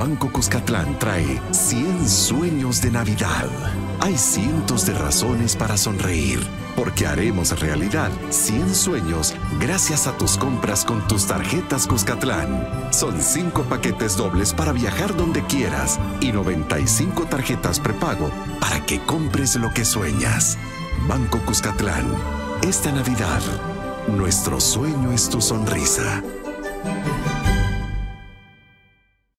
Banco Cuscatlán trae 100 sueños de Navidad. Hay cientos de razones para sonreír, porque haremos realidad 100 sueños gracias a tus compras con tus tarjetas Cuscatlán. Son 5 paquetes dobles para viajar donde quieras y 95 tarjetas prepago para que compres lo que sueñas. Banco Cuscatlán. Esta Navidad, nuestro sueño es tu sonrisa.